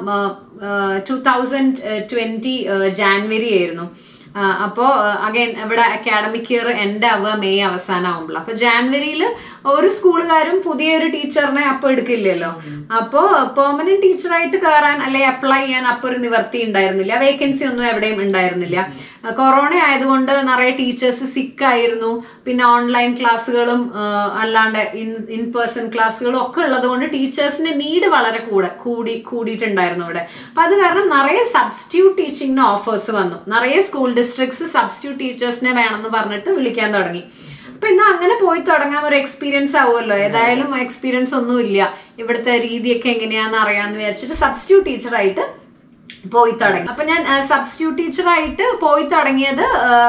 [SPEAKER 2] ടൂ തൗസൻഡ് ട്വന്റി ജാനുവരി ആയിരുന്നു. അപ്പോൾ അഗൈൻ ഇവിടെ അക്കാഡമിക് ഇയർ എൻഡ് ആവുക മെയ് അവസാനമാകുമ്പോൾ. അപ്പൊ ജാനുവരിയിൽ ഒരു സ്കൂളുകാരും പുതിയൊരു ടീച്ചറിനെ അപ്പൊ എടുക്കില്ലല്ലോ. അപ്പോ പെർമനന്റ് ടീച്ചറായിട്ട് കയറാൻ അല്ലെ അപ്ലൈ ചെയ്യാൻ അപ്പൊ ഒരു നിവർത്തി ഉണ്ടായിരുന്നില്ല, വേക്കൻസി ഒന്നും എവിടെയും ഉണ്ടായിരുന്നില്ല. കൊറോണ ആയതുകൊണ്ട് നിറയെ ടീച്ചേഴ്സ് സിക്ക് ആയിരുന്നു. പിന്നെ ഓൺലൈൻ ക്ലാസ്സുകളും അല്ലാണ്ട് ഇൻ ഇൻ പേഴ്സൺ ക്ലാസ്സുകളും ഒക്കെ ഉള്ളത് കൊണ്ട് ടീച്ചേഴ്സിന്റെ നീഡ് വളരെ കൂടെ കൂടി കൂടിയിട്ടുണ്ടായിരുന്നു ഇവിടെ. അപ്പൊ അത് കാരണം നിറയെ സബ്സ്റ്റിറ്റ്യൂട്ട് ടീച്ചിങ്ങിന് ഓഫേഴ്സ് വന്നു. നിറയെ സ്കൂൾ ഡിസ്ട്രിക്ട്സ് സബ്സ്റ്റിറ്റ്യൂട്ട് ടീച്ചേഴ്സിനെ വേണമെന്ന് പറഞ്ഞിട്ട് വിളിക്കാൻ തുടങ്ങി. അപ്പൊ ഇന്ന് അങ്ങനെ പോയി തുടങ്ങാൻ ഒരു എക്സ്പീരിയൻസ് ആവുമല്ലോ. ഏതായാലും എക്സ്പീരിയൻസ് ഒന്നും ഇല്ല, ഇവിടുത്തെ രീതിയൊക്കെ എങ്ങനെയാന്ന് അറിയാന്ന് വിചാരിച്ചിട്ട് സബ്സ്റ്റിറ്റ്യൂട്ട് ടീച്ചറായിട്ട് പോയി തുടങ്ങി. അപ്പൊ ഞാൻ സബ്സ്റ്റിറ്റ്യൂട്ട് ടീച്ചറായിട്ട് പോയി തുടങ്ങിയത്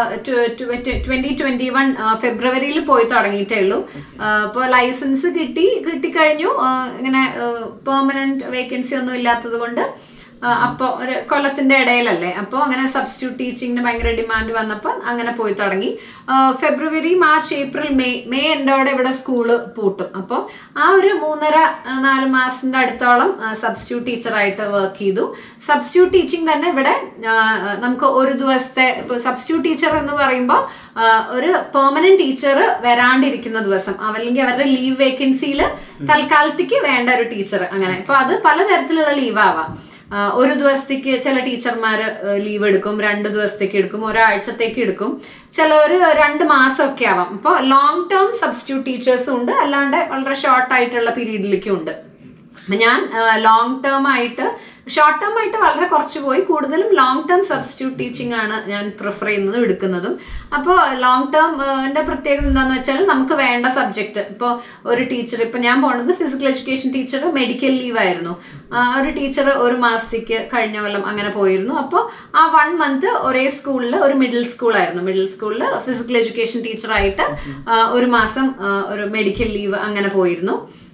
[SPEAKER 2] ട്വന്റി ട്വന്റി വൺ ഫെബ്രുവരിയിൽ പോയി തുടങ്ങിയിട്ടേ ഉള്ളൂ. അപ്പൊ ലൈസൻസ് കിട്ടി കിട്ടിക്കഴിഞ്ഞു. ഇങ്ങനെ പെർമനന്റ് വേക്കൻസി ഒന്നും ഇല്ലാത്തത് കൊണ്ട് അപ്പൊ ഒരു കൊല്ലത്തിന്റെ ഇടയിലല്ലേ, അപ്പോൾ അങ്ങനെ സബ്സ്റ്റിറ്റ്യൂട്ട് ടീച്ചിങ്ങിന് ഭയങ്കര ഡിമാൻഡ് വന്നപ്പോൾ അങ്ങനെ പോയി തുടങ്ങി. February March April May May എൻ്റെയോടെ ഇവിടെ സ്കൂള് പൂട്ടും. അപ്പോൾ ആ ഒരു മൂന്നര നാല് മാസത്തിന്റെ അടുത്തോളം സബ്സ്റ്റിറ്റ്യൂട്ട് ടീച്ചറായിട്ട് വർക്ക് ചെയ്തു. സബ്സ്റ്റിറ്റ്യൂട്ട് ടീച്ചിങ് തന്നെ ഇവിടെ നമുക്ക് ഒരു ദിവസത്തെ ഇപ്പൊ സബ്സ്റ്റിറ്റ്യൂട്ട് ടീച്ചർ എന്ന് പറയുമ്പോൾ ഒരു പെർമനന്റ് ടീച്ചർ വരാണ്ടിരിക്കുന്ന ദിവസം അല്ലെങ്കിൽ അവരുടെ ലീവ് വേക്കൻസിയിൽ തൽക്കാലത്തേക്ക് വേണ്ട ഒരു ടീച്ചർ, അങ്ങനെ ഇപ്പൊ അത് പലതരത്തിലുള്ള ലീവ് ആവാം. ഒരു ദിവസത്തേക്ക് ചില ടീച്ചർമാര് ലീവ് എടുക്കും, രണ്ട് ദിവസത്തേക്ക് എടുക്കും, ഒരാഴ്ചത്തേക്ക് എടുക്കും, ചിലവർ രണ്ട് മാസമൊക്കെ ആവാം. അപ്പോൾ ലോങ് ടേം സബ്സ്റ്റിറ്റ്യൂട്ട് ടീച്ചേഴ്സും ഉണ്ട്, അല്ലാണ്ട് വളരെ ഷോർട്ട് ആയിട്ടുള്ള പീരീഡിലേക്കും ഉണ്ട്. ഞാൻ ലോങ് ടേം ആയിട്ട് ഷോർട്ട് ടേം ആയിട്ട് വളരെ കുറച്ച് പോയി, കൂടുതലും ലോങ് ടേം സബ്സ്റ്റിറ്റ്യൂട്ട് ടീച്ചിങ് ആണ് ഞാൻ പ്രിഫർ ചെയ്യുന്നതും എടുക്കുന്നതും. അപ്പോൾ ലോങ് ടേമിന്റെ പ്രത്യേകത എന്താണെന്ന് വെച്ചാൽ നമുക്ക് വേണ്ട സബ്ജക്ട് ഇപ്പോൾ ഒരു ടീച്ചർ, ഇപ്പൊ ഞാൻ പോണത് physical education teacher medical leave ആയിരുന്നു. ഒരു ടീച്ചർ ഒരു മാസത്തേക്ക് കഴിഞ്ഞ കൊല്ലം അങ്ങനെ പോയിരുന്നു. അപ്പോൾ ആ വൺ മന്ത് ഒരേ സ്കൂളിൽ ഒരു മിഡിൽ സ്കൂളായിരുന്നു, മിഡിൽ സ്കൂളിൽ ഫിസിക്കൽ എഡ്യൂക്കേഷൻ ടീച്ചറായിട്ട് ഒരു മാസം ഒരു മെഡിക്കൽ ലീവ് അങ്ങനെ പോയിരുന്നു.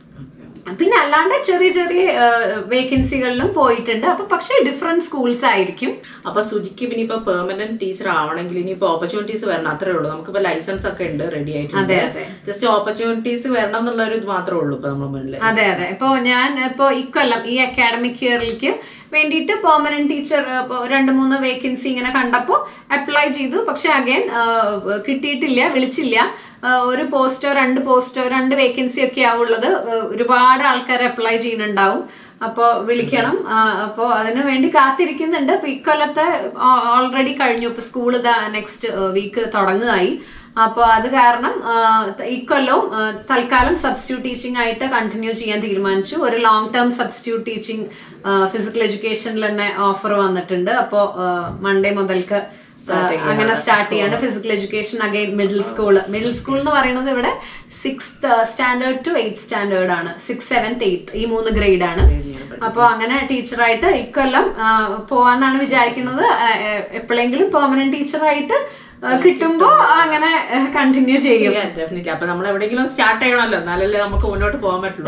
[SPEAKER 2] പിന്നെ അല്ലാണ്ട് ചെറിയ ചെറിയ വേക്കൻസികളിലും പോയിട്ടുണ്ട്. അപ്പൊ പക്ഷേ ഡിഫറെന്റ് സ്കൂൾസ് ആയിരിക്കും.
[SPEAKER 1] അപ്പൊ സുജിക്ക് പിന്നെ ഇപ്പൊ പെർമനന്റ് ടീച്ചർ ആവണമെങ്കിൽ ഇനിയിപ്പോ ഓപ്പർച്യൂണിറ്റീസ് വരണം, അത്രേ ഉള്ളൂ. നമുക്കിപ്പോ ലൈസൻസ് ഒക്കെ ഉണ്ട്, റെഡി ആയിട്ട്.
[SPEAKER 2] അതെ അതെ,
[SPEAKER 1] ജസ്റ്റ് ഓപ്പർച്യൂണിറ്റീസ് വരണം എന്നുള്ള ഒരു ഇത് മാത്രമേ ഉള്ളൂ ഇപ്പൊ നമ്മുടെ മുന്നിൽ.
[SPEAKER 2] അതെ അതെ. ഇപ്പൊ ഞാൻ ഇപ്പൊ ഇക്കൊല്ലം ഈ അക്കാഡമിക് ഇയറിലേക്ക് വേണ്ടിയിട്ട് പെർമനന്റ് ടീച്ചർ രണ്ട് മൂന്ന് വേക്കൻസി ഇങ്ങനെ കണ്ടപ്പോൾ അപ്ലൈ ചെയ്തു. പക്ഷെ അഗൈൻ കിട്ടിയിട്ടില്ല, വിളിച്ചില്ല. ഒരു പോസ്റ്റോ രണ്ട് പോസ്റ്റോ രണ്ട് വേക്കൻസി ഒക്കെ ആവുള്ളത്, ഒരുപാട് ആൾക്കാർ അപ്ലൈ ചെയ്യുന്നുണ്ടാവും. അപ്പോൾ വിളിക്കണം. അപ്പോൾ അതിനു വേണ്ടി കാത്തിരിക്കുന്നുണ്ട്. ഇപ്പൊ ഇക്കൊല്ലത്തെ ഓൾറെഡി കഴിഞ്ഞു. ഇപ്പൊ സ്കൂൾ നെക്സ്റ്റ് വീക്ക് തുടങ്ങുകയായി. അപ്പോൾ അത് കാരണം ഇക്കൊല്ലവും തൽക്കാലം സബ്സ്റ്റിറ്റ്യൂട്ട് ടീച്ചിങ് ആയിട്ട് കണ്ടിന്യൂ ചെയ്യാൻ തീരുമാനിച്ചു. ഒരു long term substitute teaching physical എഡ്യൂക്കേഷനിൽ തന്നെ ഓഫർ വന്നിട്ടുണ്ട്. അപ്പോൾ മൺഡേ മുതൽക്ക് അങ്ങനെ സ്റ്റാർട്ട് ചെയ്യാണ്. Physical education again middle school. Middle school എന്ന് പറയുന്നത് ഇവിടെ sixth standard to eighth standard ആണ്. സിക്സ് സെവൻത്ത് എയ്ത്ത് ഈ മൂന്ന് ഗ്രേഡ് ആണ്. അപ്പൊ അങ്ങനെ ടീച്ചറായിട്ട് ഇക്കൊല്ലം പോവാന്നാണ് വിചാരിക്കുന്നത്. എപ്പോഴെങ്കിലും പെർമനന്റ് ടീച്ചറായിട്ട് കിട്ടുമ്പോ അങ്ങനെ കണ്ടിന്യൂ ചെയ്യും.
[SPEAKER 1] അപ്പൊ നമ്മൾ എവിടെയെങ്കിലും സ്റ്റാർട്ട് ചെയ്യണമല്ലോ, എന്നാലല്ലേ നമുക്ക് മുന്നോട്ട് പോകാൻ പറ്റുള്ളൂ.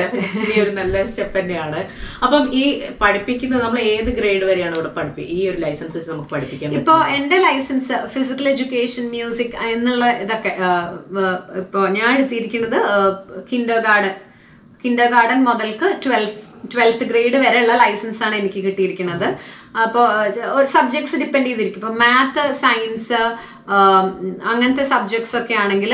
[SPEAKER 1] ഒരു നല്ല സ്റ്റെപ്പ് തന്നെയാണ്. അപ്പം ഈ പഠിപ്പിക്കുന്നത് നമ്മൾ ഏത് ഗ്രേഡ് വരെയാണ് ഇവിടെ പഠിപ്പിക്കുക? ഈ ഒരു ലൈസൻസ് വെച്ച് നമുക്ക് പഠിപ്പിക്കാൻ?
[SPEAKER 2] ഇപ്പൊ എന്റെ ലൈസൻസ് ഫിസിക്കൽ എഡ്യൂക്കേഷൻ, മ്യൂസിക് എന്നുള്ള ഇതൊക്കെ ഇപ്പൊ ഞാൻ എടുത്തിരിക്കുന്നത് കിൻഡർ ഗാർഡൻ കിൻഡർ ഗാർഡൻ മുതൽക്ക് ട്വൽത്ത് ട്വൽത്ത് ഗ്രേഡ് വരെയുള്ള ലൈസൻസ് ആണ് എനിക്ക് കിട്ടിയിരിക്കുന്നത്. അപ്പോൾ സബ്ജക്ട്സ് ഡിപ്പെൻഡ് ചെയ്തിരിക്കും. ഇപ്പൊ മാത്ത്, സയൻസ് അങ്ങനത്തെ സബ്ജക്ട്സ് ഒക്കെ ആണെങ്കിൽ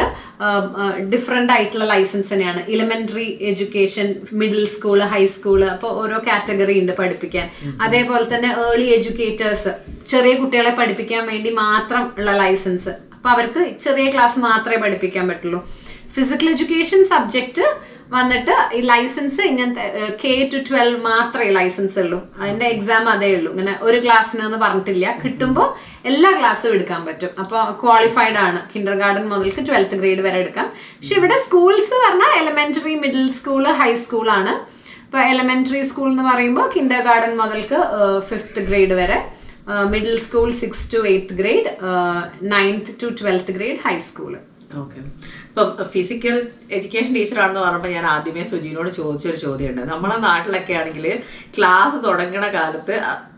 [SPEAKER 2] ഡിഫറെന്റ് ആയിട്ടുള്ള ലൈസൻസ് തന്നെയാണ്. Elementary education, middle school, high school, അപ്പോൾ ഓരോ കാറ്റഗറി ഉണ്ട് പഠിപ്പിക്കാൻ. അതേപോലെ തന്നെ ഏർലി എഡ്യൂക്കേറ്റേഴ്സ്, ചെറിയ കുട്ടികളെ പഠിപ്പിക്കാൻ വേണ്ടി മാത്രം ഉള്ള ലൈസൻസ്. അപ്പൊ അവർക്ക് ചെറിയ ക്ലാസ് മാത്രമേ പഠിപ്പിക്കാൻ പറ്റുള്ളൂ. ഫിസിക്കൽ എഡ്യൂക്കേഷൻ സബ്ജക്ട് വന്നിട്ട് ഈ ലൈസൻസ് ഇങ്ങനത്തെ കെ ടു ട്വൽവ് മാത്രമേ ലൈസൻസ് ഉള്ളൂ. അതിന്റെ എക്സാം അതേ ഉള്ളൂ. ഇങ്ങനെ ഒരു ക്ലാസ്സിന് എന്ന് പറഞ്ഞിട്ടില്ല. കിട്ടുമ്പോൾ എല്ലാ ക്ലാസ്സും എടുക്കാൻ പറ്റും. അപ്പൊ ക്വാളിഫൈഡ് ആണ്. കിൻഡർ ഗാർഡൻ മുതൽക്ക് ട്വൽത്ത് ഗ്രേഡ് വരെ എടുക്കാം. പക്ഷെ ഇവിടെ സ്കൂൾസ് പറഞ്ഞാൽ എലിമെന്ററി, മിഡിൽ സ്കൂള്, ഹൈസ്കൂളാണ്. ഇപ്പൊ എലിമെന്ററി സ്കൂൾ എന്ന് പറയുമ്പോൾ കിൻഡർ ഗാർഡൻ മുതൽക്ക് ഫിഫ്ത്ത് ഗ്രേഡ് വരെ, middle school six to eighth grade, ninth to twelfth grade high school.
[SPEAKER 1] Okay. ഇപ്പം ഫിസിക്കൽ എഡ്യൂക്കേഷൻ ടീച്ചറാണെന്ന് പറഞ്ഞപ്പോൾ ഞാൻ ആദ്യമേ സുജിനോട് ചോദിച്ചൊരു ചോദ്യമുണ്ട്. നമ്മളെ നാട്ടിലൊക്കെ ആണെങ്കിൽ ക്ലാസ് തുടങ്ങുന്ന കാലത്ത്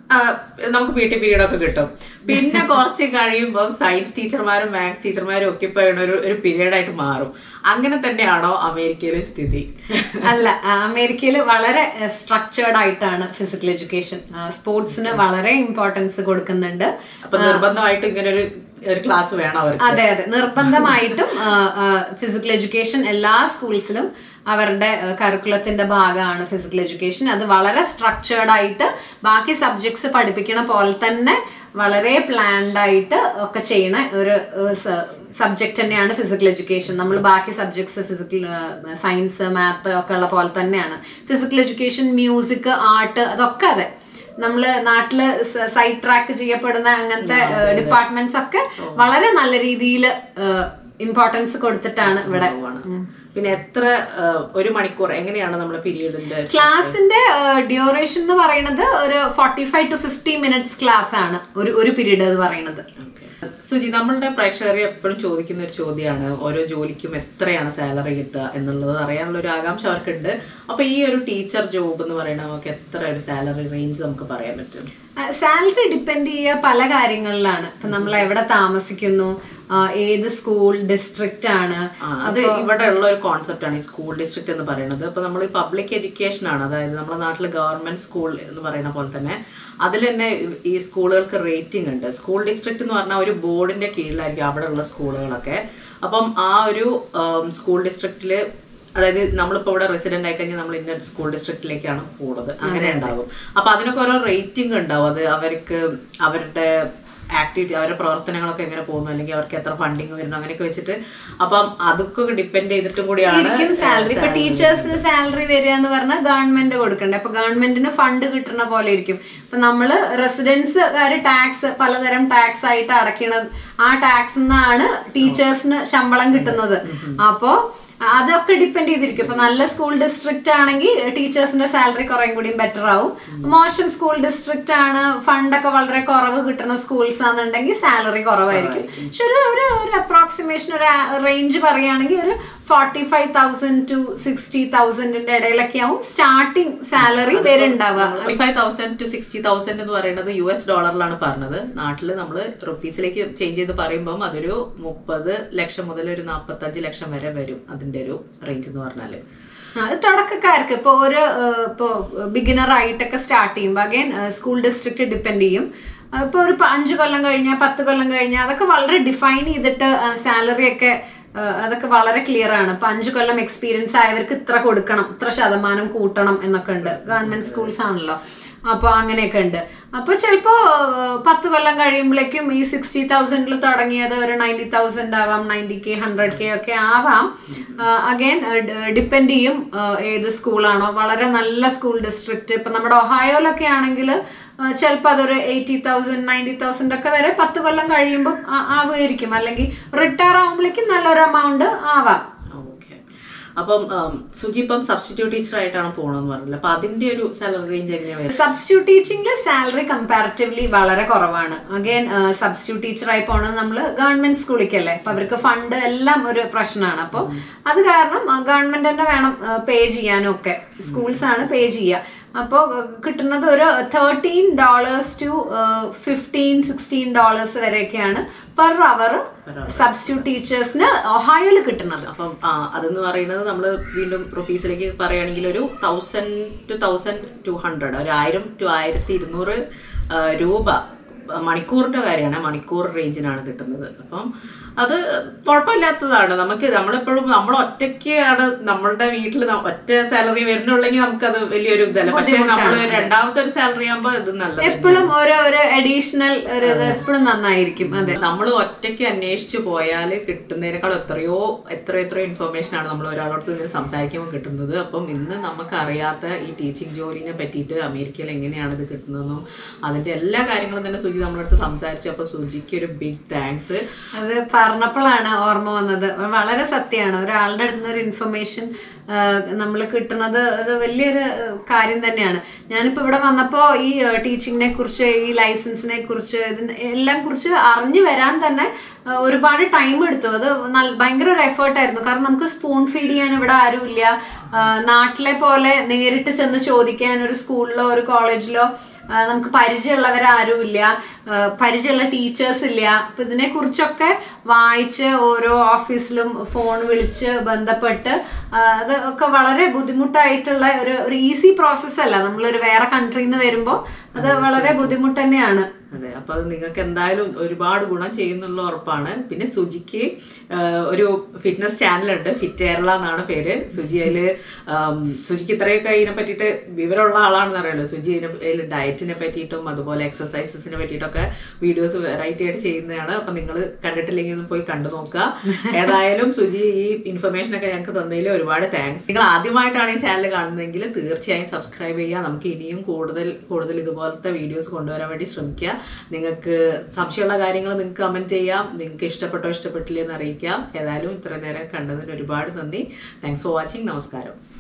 [SPEAKER 1] നമുക്ക് പി ടി പീരീഡ് ഒക്കെ കിട്ടും. പിന്നെ കുറച്ച് കഴിയുമ്പോൾ സയൻസ് ടീച്ചർമാരും മാത്സ് ടീച്ചർമാരും ഒക്കെ ഇപ്പൊ ഒരു ഒരു പീരീഡ് ആയിട്ട് മാറും. അങ്ങനെ തന്നെയാണോ അമേരിക്കയിലെ സ്ഥിതി?
[SPEAKER 2] അല്ല, അമേരിക്കയിൽ വളരെ സ്ട്രക്ചേർഡ് ആയിട്ടാണ് ഫിസിക്കൽ എഡ്യൂക്കേഷൻ. സ്പോർട്സിന് വളരെ ഇമ്പോർട്ടൻസ് കൊടുക്കുന്നുണ്ട്.
[SPEAKER 1] അപ്പൊ നിർബന്ധമായിട്ടും ഇങ്ങനെ ഒരു ഒരു ക്ലാസ് വേണം അവർക്ക്?
[SPEAKER 2] അതെ അതെ, നിർബന്ധമായിട്ടും ഫിസിക്കൽ എഡ്യൂക്കേഷൻ എല്ലാ സ്കൂൾസിലും അവരുടെ കറിക്കുലത്തിന്റെ ഭാഗമാണ് ഫിസിക്കൽ എഡ്യൂക്കേഷൻ. അത് വളരെ സ്ട്രക്ചേർഡ് ആയിട്ട് ബാക്കി സബ്ജക്ട്സ് പഠിപ്പിക്കണ പോലെ തന്നെ വളരെ പ്ലാൻഡ് ആയിട്ട് ഒക്കെ ചെയ്യണ ഒരു സബ്ജക്ട് തന്നെയാണ് ഫിസിക്കൽ എഡ്യൂക്കേഷൻ. നമ്മൾ ബാക്കി സബ്ജക്ട്സ് ഫിസിക്കൽ സയൻസ്, മാത്ത് ഒക്കെ ഉള്ള പോലെ തന്നെയാണ് ഫിസിക്കൽ എഡ്യൂക്കേഷൻ. മ്യൂസിക്, ആർട്ട്, അതൊക്കെ അതെ. നമ്മള് നാട്ടില് സൈഡ് ട്രാക്ക് ചെയ്യപ്പെടുന്ന അങ്ങനത്തെ ഡിപ്പാർട്ട്മെന്റ്സ് ഒക്കെ വളരെ നല്ല രീതിയിൽ ഇമ്പോർട്ടൻസ് കൊടുത്തിട്ടാണ് ഇവിടെ.
[SPEAKER 1] പിന്നെ എത്ര ഒരു മണിക്കൂർ എങ്ങനെയാണ് നമ്മുടെ പീരീഡിന്റെ
[SPEAKER 2] ക്ലാസിന്റെ ഡ്യൂറേഷൻ എന്ന് പറയുന്നത് ഒരു forty five to fifty minutes class ആണ് ഒരു ഒരു പീരീഡ് എന്ന് പറയുന്നത്.
[SPEAKER 1] സുജി, നമ്മളുടെ പ്രേക്ഷകർ എപ്പോഴും ചോദിക്കുന്ന ഒരു ചോദ്യമാണ് ഓരോ ജോലിക്കും എത്രയാണ് സാലറി കിട്ടുക എന്നുള്ളത് അറിയാനുള്ള ഒരു ആകാംക്ഷ അവർക്കുണ്ട്. അപ്പൊ ഈ ഒരു ടീച്ചർ ജോബ് എന്ന് പറയുന്നത് നമുക്ക് എത്ര ഒരു സാലറി റേഞ്ച് നമുക്ക് പറയാൻ പറ്റും?
[SPEAKER 2] സാലറി ഡിപ്പെൻഡ് ചെയ്യുക പല കാര്യങ്ങളിലാണ്. ഇപ്പൊ നമ്മൾ എവിടെ താമസിക്കുന്നു, ഏത് സ്കൂൾ ഡിസ്ട്രിക്റ്റ് ആണ്.
[SPEAKER 1] അത് ഇവിടെ ഉള്ള ഒരു കോൺസെപ്റ്റ് ആണ് ഈ സ്കൂൾ ഡിസ്ട്രിക്ട് എന്ന് പറയുന്നത്. ഇപ്പൊ നമ്മൾ ഈ പബ്ലിക് എഡ്യൂക്കേഷൻ ആണ്, അതായത് നമ്മുടെ നാട്ടിൽ ഗവൺമെന്റ് സ്കൂൾ എന്ന് പറയുന്ന പോലെ തന്നെ അതിൽ തന്നെ ഈ സ്കൂളുകൾക്ക് റേറ്റിംഗ് ഉണ്ട്. സ്കൂൾ ഡിസ്ട്രിക്ട് എന്ന് പറഞ്ഞാൽ ഒരു ബോർഡിന്റെ കീഴിലായിരിക്കും അവിടെ ഉള്ള സ്കൂളുകളൊക്കെ. അപ്പം ആ ഒരു സ്കൂൾ ഡിസ്ട്രിക്റ്റില്, അതായത് നമ്മളിപ്പോ ഇവിടെ റെസിഡന്റ് ആയി കഴിഞ്ഞാൽ നമ്മൾ ഇന്ന സ്കൂൾ ഡിസ്ട്രിക്റ്റിലേക്കാണ് പോകുന്നത്, അങ്ങനെ ഉണ്ടാകും. അപ്പൊ അതിനൊക്കെ ഓരോ റേറ്റിംഗ് ഉണ്ടാവും. അത് അവർക്ക് അവരുടെ ആക്ടിവിറ്റി, അവരുടെ പ്രവർത്തനങ്ങളൊക്കെ എങ്ങനെ പോകുന്നു, അല്ലെങ്കിൽ അവർക്ക് എത്ര ഫണ്ടിങ് വരുന്നു, അങ്ങനെയൊക്കെ വെച്ചിട്ട്. അപ്പം അതൊക്കെ ഡിപ്പെൻഡ് ചെയ്തിട്ടും കൂടിയാണ്
[SPEAKER 2] സാലറി. ഇപ്പൊ ടീച്ചേഴ്സിന് സാലറി വരിക എന്ന് പറഞ്ഞാൽ ഗവൺമെന്റ് കൊടുക്കണ്ടേ. അപ്പൊ ഗവൺമെന്റിന് ഫണ്ട് കിട്ടുന്ന പോലെ ഇരിക്കും. ഇപ്പൊ നമ്മള് റെസിഡൻസുകാര് ടാക്സ് പലതരം ടാക്സ് ആയിട്ട് അടയ്ക്കണത്, ആ ടാക്സ് നിന്നാണ് ടീച്ചേഴ്സിന് ശമ്പളം കിട്ടുന്നത്. അപ്പോ അതൊക്കെ ഡിപ്പെൻഡ് ചെയ്തിരിക്കും. ഇപ്പൊ നല്ല സ്കൂൾ ഡിസ്ട്രിക്റ്റ് ആണെങ്കിൽ ടീച്ചേഴ്സിന്റെ സാലറി കുറേ കൂടി ബെറ്റർ ആവും. മോശം സ്കൂൾ ഡിസ്ട്രിക്റ്റ് ആണ്, ഫണ്ടൊക്കെ വളരെ കുറവ് കിട്ടുന്ന സ്കൂൾസ് ആണെന്നുണ്ടെങ്കിൽ സാലറി കുറവായിരിക്കും. പക്ഷെ ഒരു ഒരു അപ്രോക്സിമേഷൻ, ഒരു റേഞ്ച് പറയുകയാണെങ്കിൽ ഒരു forty five thousand to sixty തൗസൻഡിന്റെ ഇടയിലൊക്കെ ആവും സ്റ്റാർട്ടിംഗ് സാലറി വരുന്നുണ്ടാവുക.
[SPEAKER 1] Forty five thousand to sixty thousand എന്ന് പറയുന്നത് യു എസ് ഡോളറിലാണ് പറഞ്ഞത്. നാട്ടില് നമ്മൾ റുപ്പീസിലേക്ക് ചേഞ്ച് ചെയ്ത് പറയുമ്പോൾ അതൊരു മുപ്പത് ലക്ഷം മുതൽ ഒരു നാപ്പത്തി അഞ്ച് ലക്ഷം വരെ വരും അതിന്റെ ഒരു റേഞ്ച് എന്ന് പറഞ്ഞാല്.
[SPEAKER 2] അത് തുടക്കക്കാർക്ക് ഇപ്പൊ ഒരു ഇപ്പൊ ബിഗിനർ ആയിട്ടൊക്കെ സ്റ്റാർട്ട് ചെയ്യുമ്പോൾ അഗൈൻ സ്കൂൾ ഡിസ്ട്രിക്ട് ഡിപ്പെൻഡ് ചെയ്യും. ഇപ്പൊ ഒരു അഞ്ചു കൊല്ലം കഴിഞ്ഞാൽ പത്ത് കൊല്ലം കഴിഞ്ഞാൽ അതൊക്കെ വളരെ ഡിഫൈൻ ചെയ്തിട്ട് സാലറി ഒക്കെ അതൊക്കെ വളരെ ക്ലിയർ ആണ്. ഇപ്പൊ അഞ്ചു കൊല്ലം എക്സ്പീരിയൻസ് ആയവർക്ക് ഇത്ര കൊടുക്കണം, ഇത്ര ശതമാനം കൂട്ടണം എന്നൊക്കെ ഉണ്ട്. ഗവൺമെന്റ് സ്കൂൾസ് ആണല്ലോ. അപ്പൊ അങ്ങനെയൊക്കെ ഉണ്ട്. അപ്പൊ ചിലപ്പോ പത്ത് കൊല്ലം കഴിയുമ്പോഴേക്കും ഈ സിക്സ്റ്റി തൗസൻഡിൽ തുടങ്ങിയത് ഒരു നയൻറ്റി തൗസൻഡ് ആവാം, നയൻറ്റി കെ ഹൺഡ്രഡ് കെ ഒക്കെ ആവാം. അഗൈൻ ഡിപ്പെൻഡ് ചെയ്യും ഏത് സ്കൂളാണോ. വളരെ നല്ല സ്കൂൾ ഡിസ്ട്രിക്റ്റ്, ഇപ്പൊ നമ്മുടെ ഒഹായോയിലൊക്കെ ആണെങ്കിൽ ചിലപ്പോൾ അതൊരു എയ്റ്റി തൗസൻഡ് നയൻറ്റി തൗസൻഡ് ഒക്കെ വരെ പത്ത് കൊല്ലം കഴിയുമ്പോൾ ആവുമായിരിക്കും. അല്ലെങ്കിൽ റിട്ടയർ ആവുമ്പോഴേക്കും നല്ലൊരു എമൗണ്ട് ആവാം.
[SPEAKER 1] അപ്പം സുജി ഇപ്പം സബ്സ്റ്റിറ്റ്യൂട്ട് ടീച്ചർ ആയിട്ടാണ് പോകണമെന്ന് പറഞ്ഞില്ല, അപ്പൊ അതിന്റെ ഒരു സാലറി റേഞ്ച് എങ്ങനെയാണ്?
[SPEAKER 2] സബ്സ്റ്റിറ്റ്യൂട്ട് ടീച്ചിങ്ങിൽ സാലറി കമ്പാരിറ്റീവ്ലി വളരെ കുറവാണ്. അഗൈൻ സബ്സ്റ്റിറ്റ്യൂട്ട് ടീച്ചറായി പോണത് നമ്മൾ ഗവൺമെന്റ് സ്കൂളിലേക്കല്ലേ, അപ്പൊ അവർക്ക് ഫണ്ട് എല്ലാം ഒരു പ്രശ്നമാണ്. അപ്പോൾ അത് കാരണം ഗവൺമെന്റ് തന്നെ വേണം പേ ചെയ്യാനും ഒക്കെ, സ്കൂൾസ് ആണ് പേ ചെയ്യുക. അപ്പോൾ കിട്ടുന്നത് ഒരു thirteen dollars to fifteen sixteen dollars വരെയൊക്കെയാണ് പെർ അവർ സബ്സ്റ്റിറ്റ്യൂട്ട് ടീച്ചേഴ്സിന് ഒഹായോയിൽ കിട്ടുന്നത്.
[SPEAKER 1] അപ്പം അതെന്ന് പറയുന്നത് നമ്മൾ വീണ്ടും റുപ്പീസിലേക്ക് പറയുകയാണെങ്കിൽ ഒരു thousand to thousand two hundred ഒരു ആയിരം ടു ആയിരത്തി ഇരുന്നൂറ് രൂപ മണിക്കൂറിന്റെ കാര്യമാണ്, മണിക്കൂർ റേഞ്ചിനാണ് കിട്ടുന്നത്. അപ്പം അത് കുഴപ്പമില്ലാത്തതാണ്. നമുക്ക് നമ്മളെപ്പോഴും നമ്മൾ ഒറ്റയ്ക്കാണ് നമ്മളുടെ വീട്ടിൽ ഒറ്റ സാലറി വരുന്നുള്ളെങ്കിൽ നമുക്കത് വലിയൊരു ഇതല്ല. പക്ഷെ നമ്മൾ രണ്ടാമത്തെ ഒരു സാലറി ആകുമ്പോൾ ഇത് നല്ലത്,
[SPEAKER 2] എപ്പോഴും ഓരോ അഡീഷണൽ ഒരു ഇത് എപ്പോഴും നന്നായിരിക്കും. അതെ,
[SPEAKER 1] നമ്മൾ ഒറ്റയ്ക്ക് അന്വേഷിച്ചു പോയാൽ കിട്ടുന്നതിനേക്കാൾ എത്രയോ എത്ര എത്രയോ ഇൻഫർമേഷൻ ആണ് നമ്മൾ ഒരാളോട് ഇങ്ങനെ സംസാരിക്കുമ്പോൾ കിട്ടുന്നത്. അപ്പം ഇന്ന് നമുക്ക് അറിയാത്ത ഈ ടീച്ചിങ് ജോലിനെ പറ്റിയിട്ട് അമേരിക്കയിൽ എങ്ങനെയാണ് ഇത് കിട്ടുന്നതെന്നും അതിന്റെ എല്ലാ കാര്യങ്ങളും തന്നെ സുജി നമ്മളടുത്ത് സംസാരിച്ചു. അപ്പൊ സുജിക്ക് ഒരു ബിഗ് താങ്ക്സ്.
[SPEAKER 2] അത് പറഞ്ഞപ്പോഴാണ് ഓർമ്മ വന്നത്, വളരെ സത്യമാണ്. ഒരാളുടെ അടുത്ത് നിന്ന് ഒരു ഇൻഫർമേഷൻ നമ്മൾ കിട്ടുന്നത് അത് വലിയൊരു കാര്യം തന്നെയാണ്. ഞാനിപ്പോൾ ഇവിടെ വന്നപ്പോൾ ഈ ടീച്ചിങ്ങിനെ കുറിച്ച്, ഈ ലൈസൻസിനെ കുറിച്ച്, ഇതിന് എല്ലാം കുറിച്ച് അറിഞ്ഞു വരാൻ തന്നെ ഒരുപാട് ടൈം എടുത്തു. അത് ഭയങ്കര ഒരു എഫേർട്ടായിരുന്നു. കാരണം നമുക്ക് സ്പൂൺ ഫീഡ് ചെയ്യാൻ ഇവിടെ ആരുമില്ല. നാട്ടിലെ പോലെ നേരിട്ട് ചെന്ന് ചോദിക്കാൻ ഒരു സ്കൂളിലോ ഒരു കോളേജിലോ നമുക്ക് പരിചയമുള്ളവരാരുമില്ല, പരിചയമുള്ള ടീച്ചേഴ്സ് ഇല്ല. അപ്പൊ ഇതിനെ കുറിച്ചൊക്കെ വായിച്ച് ഓരോ ഓഫീസിലും ഫോൺ വിളിച്ച് ബന്ധപ്പെട്ട് അത് ഒക്കെ വളരെ ബുദ്ധിമുട്ടായിട്ടുള്ള ഒരു ഒരു ഈസി പ്രോസസ് അല്ല. നമ്മളൊരു വേറെ കൺട്രിയിൽ നിന്ന് വരുമ്പോൾ അത് വളരെ ബുദ്ധിമുട്ട് തന്നെയാണ്.
[SPEAKER 1] അതെ, അപ്പൊ അത് നിങ്ങൾക്ക് എന്തായാലും ഒരുപാട് ഗുണം ചെയ്യുന്നുള്ള ഉറപ്പാണ്. പിന്നെ സുജിക്ക് ഒരു ഫിറ്റ്നസ് ചാനലുണ്ട്, ഫിറ്റ് കേരള എന്നാണ് പേര്. സുജി അതില് സുജിക്ക് ഇത്രയൊക്കെ ഇതിനെ പറ്റിയിട്ട് വിവരമുള്ള ആളാണെന്ന് അറിയാലോ. സുജി ഇതിന് ഡയറ്റിനെ പറ്റിയിട്ടും അതുപോലെ എക്സസൈസസിനെ പറ്റിയിട്ടൊക്കെ വീഡിയോസ് വെറൈറ്റി ആയിട്ട് ചെയ്യുന്നതാണ്. അപ്പൊ നിങ്ങൾ കണ്ടിട്ടില്ലെങ്കിൽ ഒന്ന് പോയി കണ്ടു നോക്കുക. ഏതായാലും സുജി ഈ ഇൻഫർമേഷൻ ഒക്കെ ഞങ്ങൾക്ക് തന്നതിൽ ഒരുപാട് താങ്ക്സ്. നിങ്ങൾ ആദ്യമായിട്ടാണ് ഈ ചാനൽ കാണുന്നതെങ്കിൽ തീർച്ചയായും സബ്സ്ക്രൈബ് ചെയ്യുക. നമുക്ക് ഇനിയും കൂടുതൽ കൂടുതൽ ഇതുപോലത്തെ വീഡിയോസ് കൊണ്ടുവരാൻ വേണ്ടി ശ്രമിക്കുക. നിങ്ങൾക്ക് സംശയമുള്ള കാര്യങ്ങൾ നിങ്ങൾക്ക് കമന്റ് ചെയ്യാം. നിങ്ങൾക്ക് ഇഷ്ടപ്പെട്ടോ ഇഷ്ടപ്പെട്ടില്ലേ എന്ന് അറിയിക്കാം. ഏതായാലും ഇത്ര നേരം കണ്ടതിന് ഒരുപാട് നന്ദി. Thanks for watching. നമസ്കാരം.